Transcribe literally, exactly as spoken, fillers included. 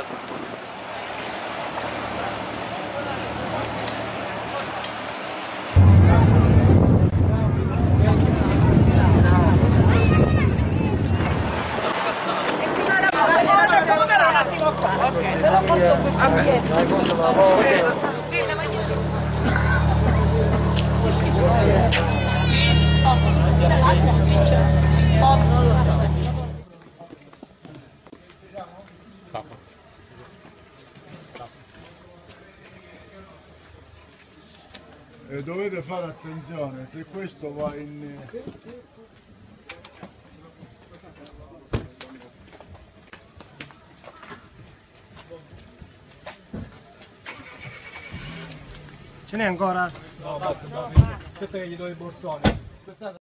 E dovete fare attenzione, se questo va in... Ce n'è ancora? No, basta, no. Aspetta che gli do il borsone.